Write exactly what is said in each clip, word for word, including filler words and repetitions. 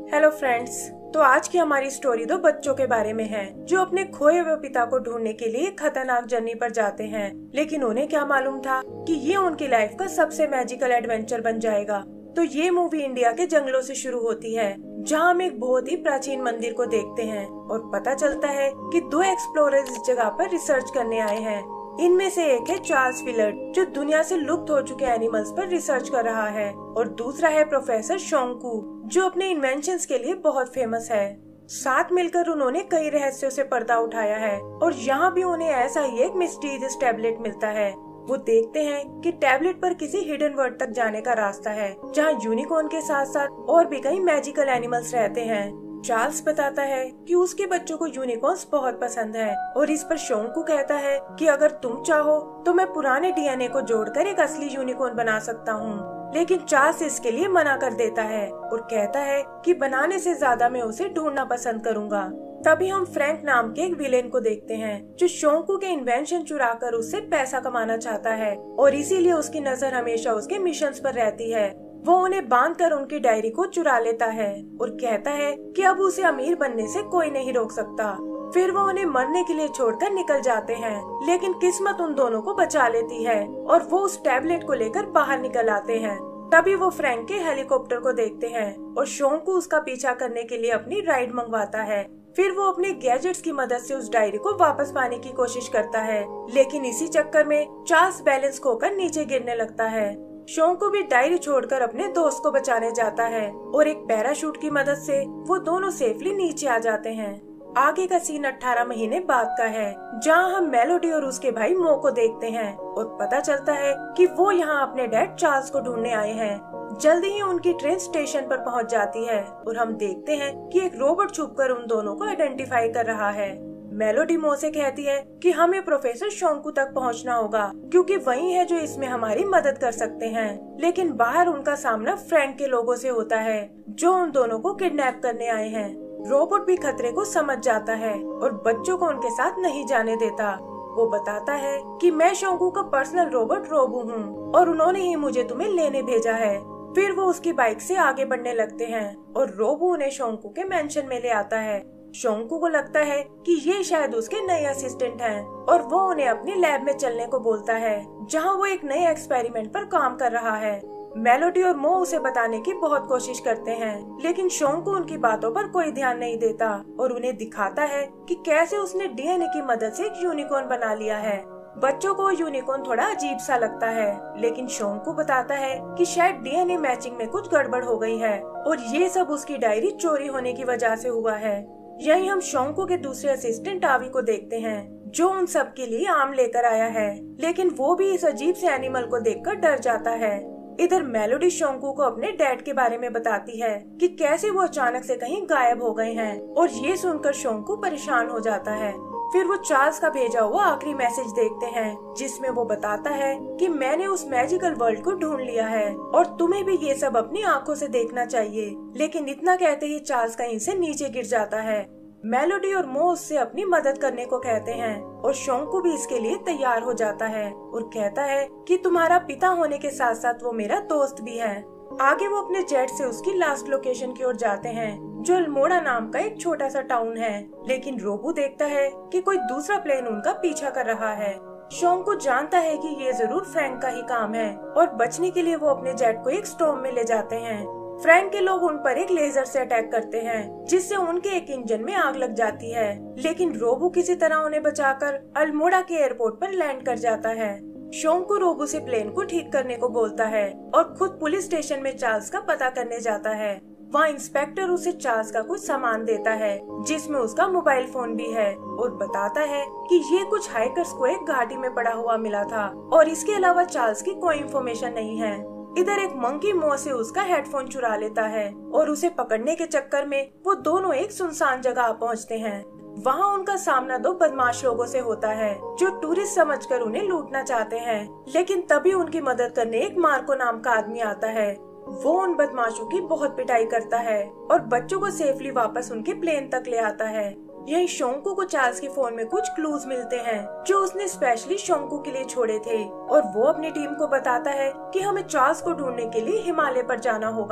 Hello friends. तो आज की हमारी स्टोरी दो बच्चों के बारे में है जो अपने खोए हुए पिता को ढूंढने के लिए खतरनाक जर्नी पर जाते हैं। लेकिन उन्हें क्या मालूम था कि ये उनकी लाइफ का सबसे मैजिकल एडवेंचर बन जाएगा। तो ये मूवी इंडिया के जंगलों से शुरू होती है, जहाँ हम एक बहुत ही प्राचीन मंदिर को देखते हैं और पता चलता है कि दो एक्सप्लोरर्स इस जगह पर रिसर्च करने आए हैं। इनमें से एक है चार्ल्स विलर्ड, जो दुनिया से लुप्त हो चुके एनिमल्स पर रिसर्च कर रहा है, और दूसरा है प्रोफेसर शोंकू, जो अपने इन्वेंशंस के लिए बहुत फेमस है। साथ मिलकर उन्होंने कई रहस्यों से पर्दा उठाया है और यहाँ भी उन्हें ऐसा ही एक मिस्टीरियस टैबलेट मिलता है। वो देखते हैं कि टैबलेट पर किसी हिडन वर्ल्ड तक जाने का रास्ता है, जहाँ यूनिकॉर्न के साथ साथ और भी कई मैजिकल एनिमल्स रहते हैं। चार्ल्स बताता है कि उसके बच्चों को यूनिकॉर्न्स बहुत पसंद है और इस पर शोंकू कहता है कि अगर तुम चाहो तो मैं पुराने डीएनए को जोड़कर एक असली यूनिकॉर्न बना सकता हूँ। लेकिन चार्ल्स इसके लिए मना कर देता है और कहता है कि बनाने से ज्यादा मैं उसे ढूंढना पसंद करूंगा। तभी हम फ्रैंक नाम के एक विलेन को देखते हैं, जो शोंकू के इन्वेंशन चुराकर उससे पैसा कमाना चाहता है और इसीलिए उसकी नजर हमेशा उसके मिशंस पर रहती है। वो उन्हें बांधकर उनकी डायरी को चुरा लेता है और कहता है कि अब उसे अमीर बनने से कोई नहीं रोक सकता। फिर वो उन्हें मरने के लिए छोड़कर निकल जाते हैं, लेकिन किस्मत उन दोनों को बचा लेती है और वो उस टैबलेट को लेकर बाहर निकल आते हैं। तभी वो फ्रैंक के हेलीकॉप्टर को देखते हैं और शोंकू उसका पीछा करने के लिए अपनी राइड मंगवाता है। फिर वो अपने गैजेट्स की मदद से उस डायरी को वापस पाने की कोशिश करता है, लेकिन इसी चक्कर में चार्ल्स बैलेंस खोकर नीचे गिरने लगता है। शोंकू भी डायरी छोड़कर अपने दोस्त को बचाने जाता है और एक पैराशूट की मदद से वो दोनों सेफली नीचे आ जाते हैं। आगे का सीन अठारह महीने बाद का है, जहां हम मेलोडी और उसके भाई मो को देखते हैं और पता चलता है कि वो यहाँ अपने डैड चार्ल्स को ढूंढने आए हैं। जल्दी ही उनकी ट्रेन स्टेशन पर पहुँच जाती है और हम देखते हैं कि एक रोबोट छुपकर उन दोनों को आइडेंटिफाई कर रहा है। मेलोडी मो से कहती है कि हमें प्रोफेसर शोंकू तक पहुंचना होगा, क्योंकि वही है जो इसमें हमारी मदद कर सकते हैं। लेकिन बाहर उनका सामना फ्रैंक के लोगों से होता है, जो उन दोनों को किडनैप करने आए हैं। रोबोट भी खतरे को समझ जाता है और बच्चों को उनके साथ नहीं जाने देता। वो बताता है कि मैं शोंकू का पर्सनल रोबोट रोबू हूँ और उन्होंने ही मुझे तुम्हें लेने भेजा है। फिर वो उसकी बाइक से आगे बढ़ने लगते हैं और रोबू उन्हें शोंकू के मेंशन में ले आता है। शोंकू को लगता है कि ये शायद उसके नए असिस्टेंट हैं और वो उन्हें अपनी लैब में चलने को बोलता है, जहां वो एक नए एक्सपेरिमेंट पर काम कर रहा है। मेलोडी और मो उसे बताने की बहुत कोशिश करते हैं, लेकिन शोंकू उनकी बातों पर कोई ध्यान नहीं देता और उन्हें दिखाता है कि कैसे उसने डीएनए की मदद से एक यूनिकॉर्न बना लिया है। बच्चों को यूनिकॉर्न थोड़ा अजीब सा लगता है, लेकिन शोंकू बताता है कि शायद डीएनए मैचिंग में कुछ गड़बड़ हो गई है और ये सब उसकी डायरी चोरी होने की वजह से हुआ है। यहीं हम शोंकू के दूसरे असिस्टेंट आवी को देखते हैं, जो उन सब के लिए आम लेकर आया है, लेकिन वो भी इस अजीब से एनिमल को देखकर डर जाता है। इधर मेलोडी शोंकू को अपने डैड के बारे में बताती है कि कैसे वो अचानक से कहीं गायब हो गए हैं और ये सुनकर शोंकू परेशान हो जाता है। फिर वो चार्ल्स का भेजा हुआ आखिरी मैसेज देखते हैं, जिसमें वो बताता है कि मैंने उस मैजिकल वर्ल्ड को ढूंढ लिया है और तुम्हें भी ये सब अपनी आंखों से देखना चाहिए। लेकिन इतना कहते ही चार्ल्स कहीं से नीचे गिर जाता है। मेलोडी और मो उससे अपनी मदद करने को कहते हैं और शोंकू भी इसके लिए तैयार हो जाता है और कहता है कि तुम्हारा पिता होने के साथ साथ वो मेरा दोस्त भी है। आगे वो अपने जेट से उसकी लास्ट लोकेशन की ओर जाते हैं, जो अल्मोड़ा नाम का एक छोटा सा टाउन है। लेकिन रोबू देखता है कि कोई दूसरा प्लेन उनका पीछा कर रहा है। शोंकू जानता है कि ये जरूर फ्रैंक का ही काम है और बचने के लिए वो अपने जेट को एक स्टॉर्म में ले जाते हैं। फ्रैंक के लोग उन पर एक लेजर से अटैक करते हैं, जिससे उनके एक इंजन में आग लग जाती है, लेकिन रोबू किसी तरह उन्हें बचाकर अल्मोड़ा के एयरपोर्ट पर लैंड कर जाता है। शोंकू रोबू से प्लेन को ठीक करने को बोलता है और खुद पुलिस स्टेशन में चार्ल्स का पता करने जाता है। वहाँ इंस्पेक्टर उसे चार्ल्स का कुछ सामान देता है, जिसमें उसका मोबाइल फोन भी है, और बताता है कि ये कुछ हाइकर्स को एक घाटी में पड़ा हुआ मिला था और इसके अलावा चार्ल्स की कोई इन्फॉर्मेशन नहीं है। इधर एक मंकी मो से उसका हेडफोन चुरा लेता है और उसे पकड़ने के चक्कर में वो दोनों एक सुनसान जगह पहुँचते हैं। वहाँ उनका सामना दो बदमाश लोगों से होता है, जो टूरिस्ट समझकर उन्हें लूटना चाहते हैं। लेकिन तभी उनकी मदद करने एक मार्को नाम का आदमी आता है। वो उन बदमाशों की बहुत पिटाई करता है और बच्चों को सेफली वापस उनके प्लेन तक ले आता है। यही शोंकू को चार्ल्स के फोन में कुछ क्लूज मिलते हैं, जो उसने स्पेशली शोंकू के लिए छोड़े थे, और वो अपनी टीम को बताता है कि हमें चार्ल्स को ढूंढने के लिए हिमालय पर जाना होगा।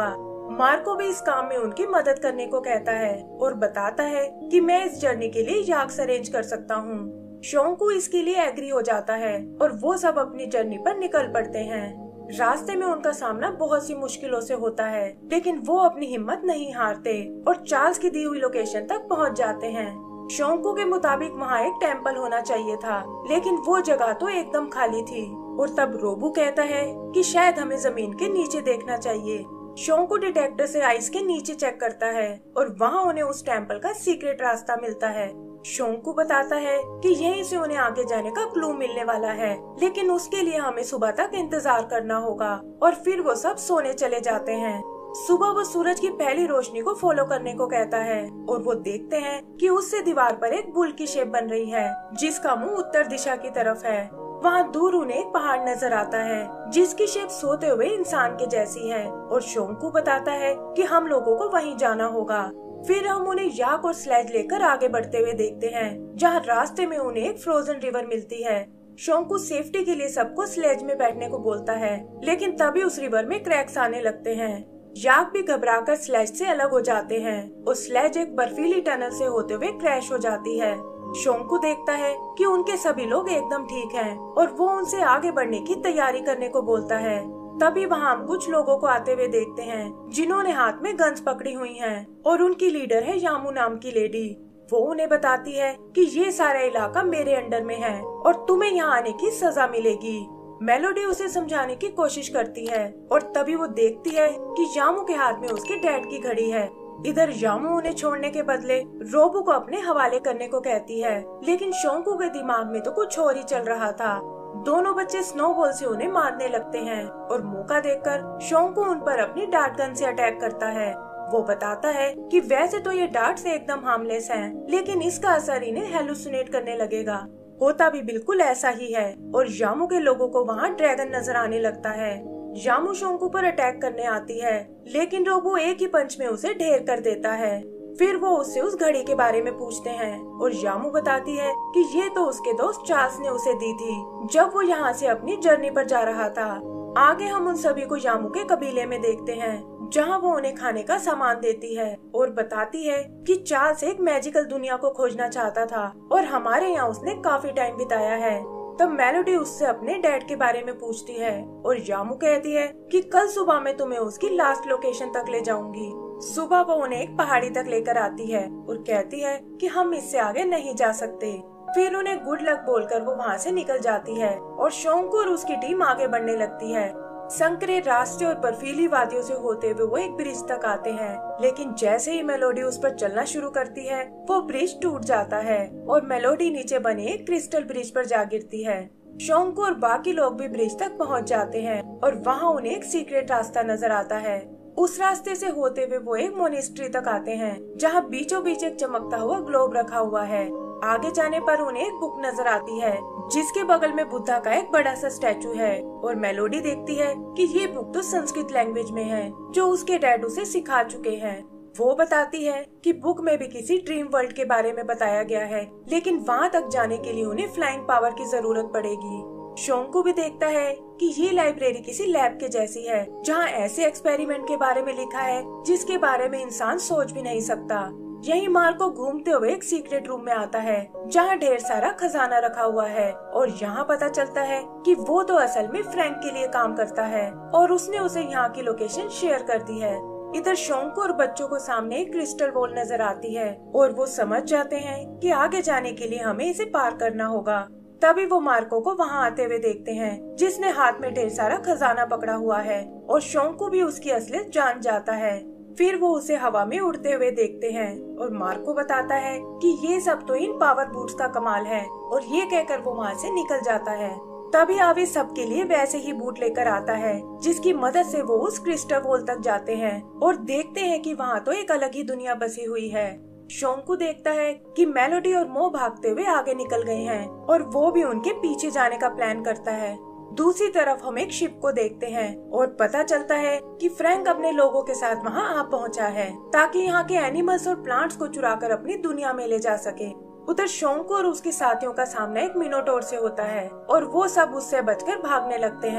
मार्को भी इस काम में उनकी मदद करने को कहता है और बताता है कि मैं इस जर्नी के लिए याक्स अरेंज कर सकता हूँ। शोंकू इसके लिए एग्री हो जाता है और वो सब अपनी जर्नी पर निकल पड़ते हैं। रास्ते में उनका सामना बहुत सी मुश्किलों से होता है, लेकिन वो अपनी हिम्मत नहीं हारते और चार्ल्स की दी हुई लोकेशन तक पहुंच जाते हैं। शोंकू के मुताबिक वहाँ एक टेम्पल होना चाहिए था, लेकिन वो जगह तो एकदम खाली थी। और तब रोबू कहता है कि शायद हमें जमीन के नीचे देखना चाहिए। शोंकू डिटेक्टर से आइस के नीचे चेक करता है और वहाँ उन्हें उस टेम्पल का सीक्रेट रास्ता मिलता है। शोंकू बताता है कि यहीं से उन्हें आगे जाने का क्लू मिलने वाला है, लेकिन उसके लिए हमें सुबह तक इंतजार करना होगा। और फिर वो सब सोने चले जाते हैं। सुबह वो सूरज की पहली रोशनी को फॉलो करने को कहता है और वो देखते हैं कि उससे दीवार पर एक बुल की शेप बन रही है, जिसका मुंह उत्तर दिशा की तरफ है। वहाँ दूर उन्हें एक पहाड़ नजर आता है जिसकी शेप सोते हुए इंसान के जैसी है और शोंकू बताता है कि हम लोगों को वहीं जाना होगा। फिर हम उन्हें याक और स्लेज लेकर आगे बढ़ते हुए देखते हैं, जहाँ रास्ते में उन्हें एक फ्रोजन रिवर मिलती है। शोंकू सेफ्टी के लिए सबको स्लेज में बैठने को बोलता है, लेकिन तभी उस रिवर में क्रैक्स आने लगते हैं। याक भी घबराकर स्लेज से अलग हो जाते हैं और स्लेज एक बर्फीली टनल से होते हुए क्रैश हो जाती है। शोंकू देखता है कि उनके सभी लोग एकदम ठीक हैं और वो उनसे आगे बढ़ने की तैयारी करने को बोलता है। तभी वहाँ हम कुछ लोगों को आते हुए देखते हैं जिन्होंने हाथ में गन्स पकड़ी हुई हैं और उनकी लीडर है यामू नाम की लेडी। वो उन्हें बताती है कि ये सारा इलाका मेरे अंडर में है और तुम्हें यहाँ आने की सजा मिलेगी। मेलोडी उसे समझाने की कोशिश करती है और तभी वो देखती है कि यामू के हाथ में उसके डैड की घड़ी है। इधर यामू उन्हें छोड़ने के बदले रोबू को अपने हवाले करने को कहती है, लेकिन शोंकू के दिमाग में तो कुछ और ही चल रहा था। दोनों बच्चे स्नोबॉल से उन्हें मारने लगते हैं और मौका देखकर शोंकू उन पर अपनी डार्ट गन से अटैक करता है। वो बताता है कि वैसे तो ये डार्ट्स एकदम हार्मलेस हैं, लेकिन इसका असर इन्हें हेलुसिनेट करने लगेगा। होता भी बिल्कुल ऐसा ही है और यामू के लोगों को वहाँ ड्रैगन नजर आने लगता है। यामू शोंकू पर अटैक करने आती है, लेकिन रोबो एक ही पंच में उसे ढेर कर देता है। फिर वो उससे उस घड़ी के बारे में पूछते हैं और यामू बताती है कि ये तो उसके दोस्त चार्ल्स ने उसे दी थी जब वो यहाँ से अपनी जर्नी पर जा रहा था। आगे हम उन सभी को यामू के कबीले में देखते हैं, जहाँ वो उन्हें खाने का सामान देती है और बताती है कि चार्ल्स एक मैजिकल दुनिया को खोजना चाहता था और हमारे यहाँ उसने काफी टाइम बिताया है। तब मेलोडी उससे अपने डैड के बारे में पूछती है और यामू कहती है कि कल सुबह मैं तुम्हें उसकी लास्ट लोकेशन तक ले जाऊंगी। सुबह वो उन्हें एक पहाड़ी तक लेकर आती है और कहती है कि हम इससे आगे नहीं जा सकते। फिर उन्हें गुड लक बोलकर वो वहाँ से निकल जाती है और शोंकू और उसकी टीम आगे बढ़ने लगती है। संकरे रास्ते और बर्फीली वादियों से होते हुए वो एक ब्रिज तक आते हैं, लेकिन जैसे ही मेलोडी उस पर चलना शुरू करती है वो ब्रिज टूट जाता है और मेलोडी नीचे बने एक क्रिस्टल ब्रिज पर जा गिरती है। शोंकू और बाकी लोग भी ब्रिज तक पहुंच जाते हैं और वहां उन्हें एक सीक्रेट रास्ता नजर आता है। उस रास्ते से होते हुए वो एक मोनेस्ट्री तक आते हैं, जहां बीचों बीच एक चमकता हुआ ग्लोब रखा हुआ है। आगे जाने पर उन्हें एक बुक नजर आती है जिसके बगल में बुद्धा का एक बड़ा सा स्टैचू है और मेलोडी देखती है कि ये बुक तो संस्कृत लैंग्वेज में है जो उसके डैड उसे सिखा चुके हैं। वो बताती है कि बुक में भी किसी ड्रीम वर्ल्ड के बारे में बताया गया है, लेकिन वहाँ तक जाने के लिए उन्हें फ्लाइंग पावर की जरूरत पड़ेगी। शोंकू भी देखता है कि ये लाइब्रेरी किसी लैब के जैसी है, जहाँ ऐसे एक्सपेरिमेंट के बारे में लिखा है जिसके बारे में इंसान सोच भी नहीं सकता। यही मार्को घूमते हुए एक सीक्रेट रूम में आता है जहाँ ढेर सारा खजाना रखा हुआ है और यहाँ पता चलता है कि वो तो असल में फ्रैंक के लिए काम करता है और उसने उसे यहाँ की लोकेशन शेयर कर दी है। इधर शोंकू और बच्चों को सामने एक क्रिस्टल बॉल नजर आती है और वो समझ जाते हैं कि आगे जाने के लिए हमें इसे पार करना होगा। तभी वो मार्को को वहाँ आते हुए देखते हैं, जिसने हाथ में ढेर सारा खजाना पकड़ा हुआ है और शोंकू भी उसकी असलियत जान जाता है। फिर वो उसे हवा में उड़ते हुए देखते हैं और मार्को बताता है कि ये सब तो इन पावर बूट्स का कमाल है और ये कहकर वो वहाँ से निकल जाता है। तभी आवे सबके लिए वैसे ही बूट लेकर आता है जिसकी मदद से वो उस क्रिस्टल बॉल तक जाते हैं और देखते हैं कि वहाँ तो एक अलग ही दुनिया बसी हुई है। शोंकू देखता है कि मेलोडी और मो भागते हुए आगे निकल गए हैं और वो भी उनके पीछे जाने का प्लान करता है। दूसरी तरफ हम एक शिप को देखते हैं और पता चलता है कि फ्रैंक अपने लोगों के साथ वहां आ पहुंचा है ताकि यहाँ के एनिमल्स और प्लांट्स को चुराकर अपनी दुनिया में ले जा सके। उधर शोंकू और उसके साथियों का सामना एक मिनोटोर से होता है और वो सब उससे बचकर भागने लगते हैं।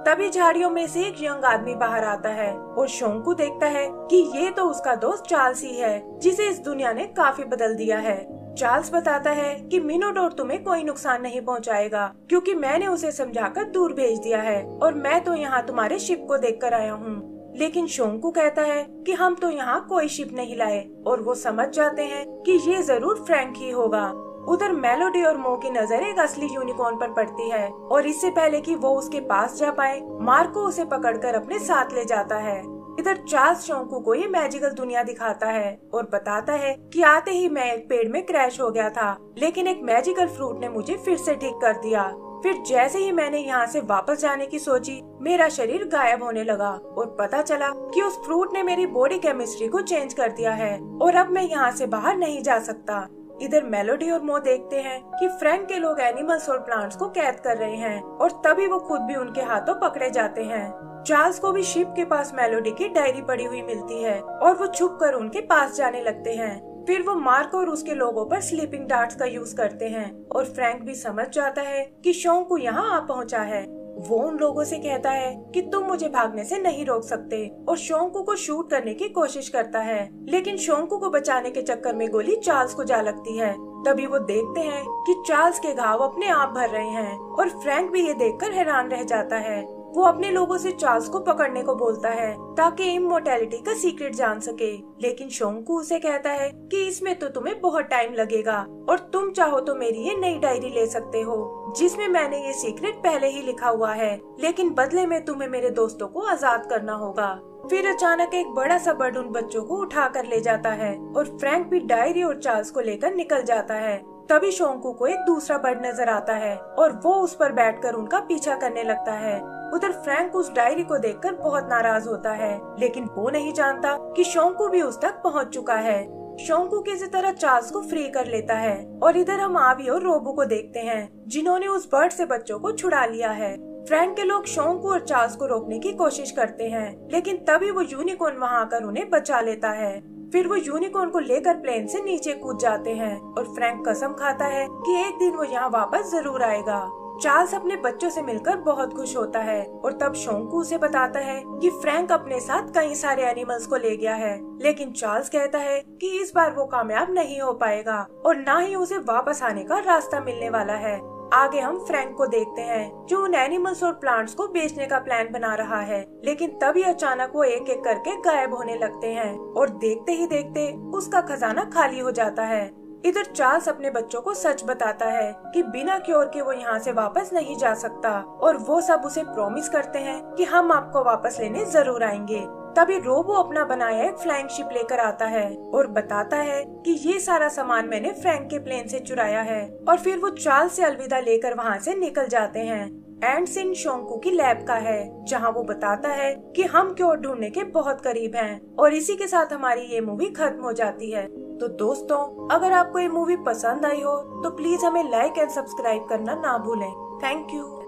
तभी झाड़ियों में से एक यंग आदमी बाहर आता है और शोंकू देखता है कि ये तो उसका दोस्त चार्ल्स ही है, जिसे इस दुनिया ने काफी बदल दिया है। चार्ल्स बताता है कि मिनोटोर तुम्हें कोई नुकसान नहीं पहुंचाएगा, क्योंकि मैंने उसे समझाकर दूर भेज दिया है और मैं तो यहाँ तुम्हारे शिप को देखकर आया हूँ। लेकिन शोंकू कहता है कि हम तो यहाँ कोई शिप नहीं लाए, और वो समझ जाते हैं कि ये जरूर फ्रैंक ही होगा। उधर मेलोडी और मो की नजर एक असली यूनिकॉर्न पर पड़ती है और इससे पहले कि वो उसके पास जा पाए, मार्को उसे पकड़कर अपने साथ ले जाता है। इधर चार्ल्स शोंकू को ये मैजिकल दुनिया दिखाता है और बताता है कि आते ही मैं एक पेड़ में क्रैश हो गया था, लेकिन एक मैजिकल फ्रूट ने मुझे फिर से ठीक कर दिया। फिर जैसे ही मैंने यहाँ से वापस जाने की सोची, मेरा शरीर गायब होने लगा और पता चला कि उस फ्रूट ने मेरी बॉडी केमिस्ट्री को चेंज कर दिया है और अब मैं यहाँ से बाहर नहीं जा सकता। इधर मेलोडी और मो देखते हैं कि फ्रैंक के लोग एनिमल्स और प्लांट्स को कैद कर रहे हैं और तभी वो खुद भी उनके हाथों पकड़े जाते हैं। चार्ल्स को भी शिप के पास मेलोडी की डायरी पड़ी हुई मिलती है और वो छुप कर उनके पास जाने लगते हैं। फिर वो मार्को और उसके लोगों पर स्लीपिंग डार्ट्स का यूज करते हैं और फ्रैंक भी समझ जाता है कि शोंकू यहाँ आ पहुँचा है। वो उन लोगों से कहता है कि तुम मुझे भागने से नहीं रोक सकते और शोंकू को शूट करने की कोशिश करता है, लेकिन शोंकू को बचाने के चक्कर में गोली चार्ल्स को जा लगती है। तभी वो देखते हैं कि चार्ल्स के घाव अपने आप भर रहे हैं और फ्रैंक भी ये देखकर हैरान रह जाता है। वो अपने लोगों से चार्ल्स को पकड़ने को बोलता है ताकि इमोर्टैलिटी का सीक्रेट जान सके, लेकिन शोंकू उसे कहता है कि इसमें तो तुम्हें बहुत टाइम लगेगा और तुम चाहो तो मेरी ये नई डायरी ले सकते हो जिसमें मैंने ये सीक्रेट पहले ही लिखा हुआ है, लेकिन बदले में तुम्हें मेरे दोस्तों को आजाद करना होगा। फिर अचानक एक बड़ा सा बर्ड उन बच्चों को उठा कर ले जाता है और फ्रैंक भी डायरी और चार्ल्स को लेकर निकल जाता है। तभी शोंकू को एक दूसरा बर्ड नजर आता है और वो उस पर बैठकर उनका पीछा करने लगता है। उधर फ्रैंक उस डायरी को देखकर बहुत नाराज होता है, लेकिन वो नहीं जानता कि शोंकू भी उस तक पहुंच चुका है। शोंकू किसी तरह चार्ल्स को फ्री कर लेता है और इधर हम आवी और रोबो को देखते हैं जिन्होंने उस बर्ड से बच्चों को छुड़ा लिया है। फ्रैंक के लोग शोंकू और चार्ल्स को रोकने की कोशिश करते हैं, लेकिन तभी वो यूनिकॉर्न वहां आकर उन्हें बचा लेता है। फिर वो यूनिकॉर्न को लेकर प्लेन से नीचे कूद जाते हैं और फ्रैंक कसम खाता है कि एक दिन वो यहाँ वापस जरूर आएगा। चार्ल्स अपने बच्चों से मिलकर बहुत खुश होता है और तब शोंकू उसे बताता है कि फ्रैंक अपने साथ कई सारे एनिमल्स को ले गया है, लेकिन चार्ल्स कहता है कि इस बार वो कामयाब नहीं हो पाएगा और न ही उसे वापस आने का रास्ता मिलने वाला है। आगे हम फ्रैंक को देखते हैं जो उन एनिमल्स और प्लांट्स को बेचने का प्लान बना रहा है, लेकिन तभी अचानक वो एक एक करके गायब होने लगते हैं और देखते ही देखते उसका खजाना खाली हो जाता है। इधर चार्ल्स अपने बच्चों को सच बताता है कि बिना क्योर के वो यहाँ से वापस नहीं जा सकता और वो सब उसे प्रॉमिस करते हैं कि हम आपको वापस लेने जरूर आएंगे। तभी रोबो अपना बनाया एक फ्लाइंग शिप लेकर आता है और बताता है कि ये सारा सामान मैंने फ्रैंक के प्लेन से चुराया है, और फिर वो चार्ल्स से अलविदा लेकर वहाँ से निकल जाते हैं। एंड सीन शोंकू की लैब का है जहाँ वो बताता है कि हम क्योर ढूंढने के बहुत करीब हैं, और इसी के साथ हमारी ये मूवी खत्म हो जाती है। तो दोस्तों, अगर आपको ये मूवी पसंद आई हो तो प्लीज हमें लाइक एंड सब्सक्राइब करना ना भूलें। Thank you.